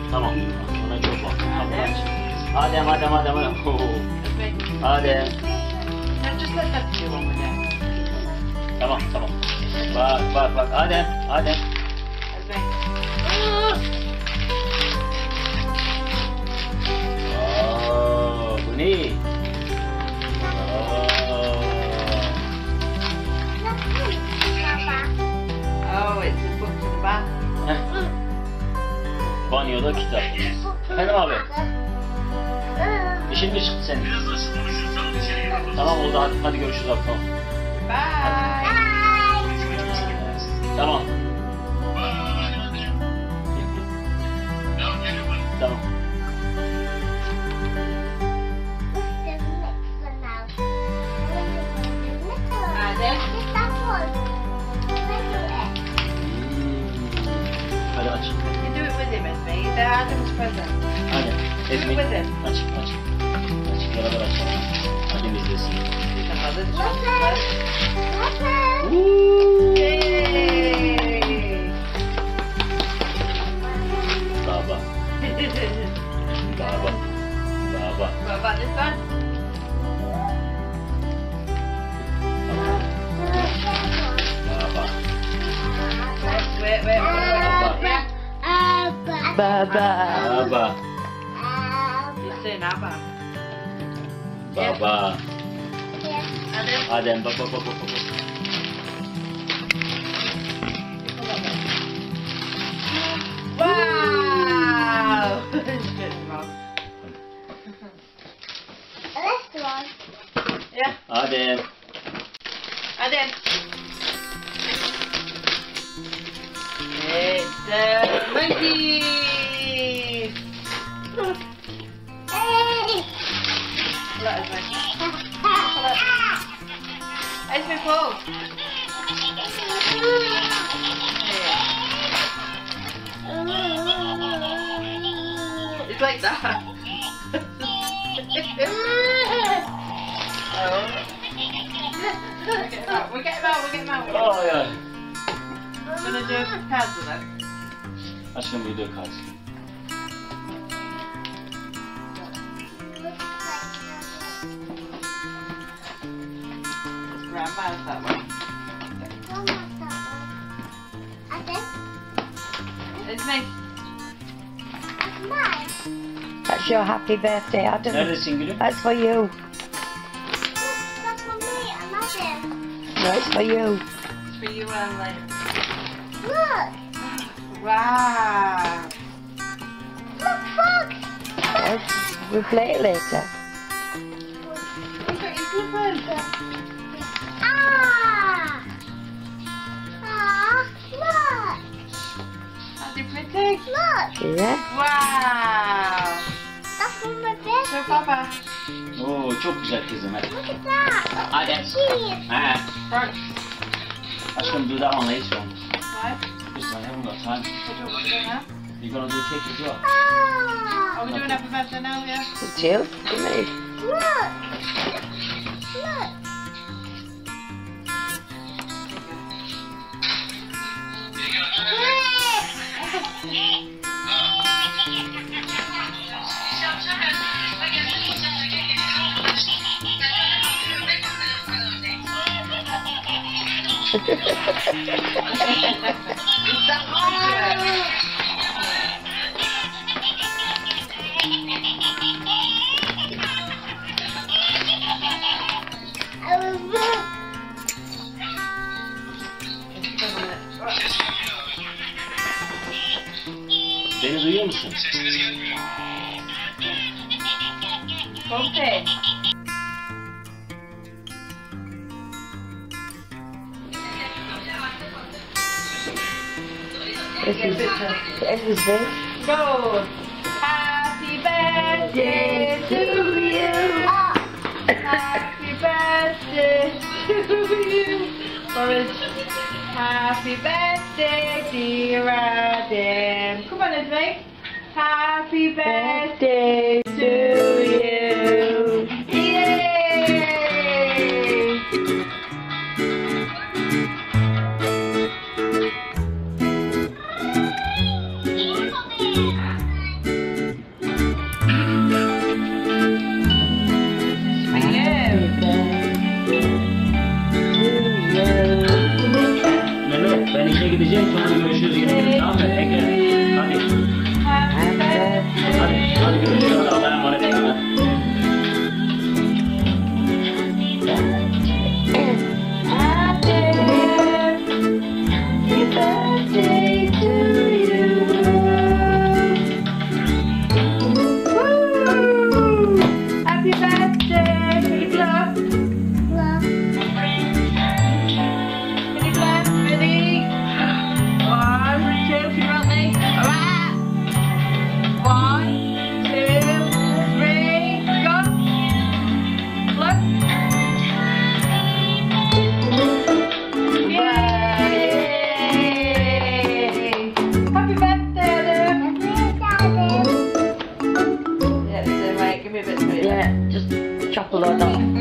Tamam. Ona çok bak. Adem. Oo. Adem. Just let that do one with it. Tamam. Bak. Adem. Bu ne? Oh, it's a book to the bath. Banyoda kitap. Efendim abi. İşin mi çıktı senin? Tamam oldu, hadi görüşürüz abi, tamam. Bye. Tamam. Tamam. Hadi aç. You do it with him, Esme. They're Adam's present. Hadi. Do it Ezmi. with him. Aç. Beraber açalım. Hadi izlesin. He's a mother's chocolate. Yay! Baba. What about this one? Baba. Wait. Yeah. Baba. He's saying Abba. Baba. Adam. Adem bak. Wow! Yeah. Adem. Adam. It's the monkey. Look, Esme, pull. It's like that. We'll get him out. Oh ya. Gonna do cards with them. Aşkım video kart. Grandma's that one. It's me. That's your happy birthday, Adam. Neredesin gülüm? That's for you. No, it's for you. It's for you only. Look! Wow. Look, Fox! Yes, we'll play it later. Look at your slippers. Ah! Ah, look! That's your pretty. Look! Yeah. Wow. That's from my Show birthday. Papa. Oo çok güzel kızım, hadi. Look at that! Adem. Cheese! Ha. Front. Aşkım do that one later on. Why? Just I haven't got time. What do you want to do now? You're gonna do cake as well. Ah! Are we doing happy birthday now, yeah? It's you. Give me. Look! Look! Is that my Beni duyuyor musun? Pompe. This is it. Go. Happy birthday to you. Happy birthday to you. Happy birthday, dear Adam. Come on, Esme. Happy birthday to you. Yay! Happy birthday to you. Woo! Happy birthday. Can you blow? Love. Can you blow? Ready? 1, 2. Can you help me? Alright. 1, 2, 3. Go. Blow. Yay! Happy birthday, Adam. Yeah, so mate, give me a bit of food. Yeah, just chop a load off.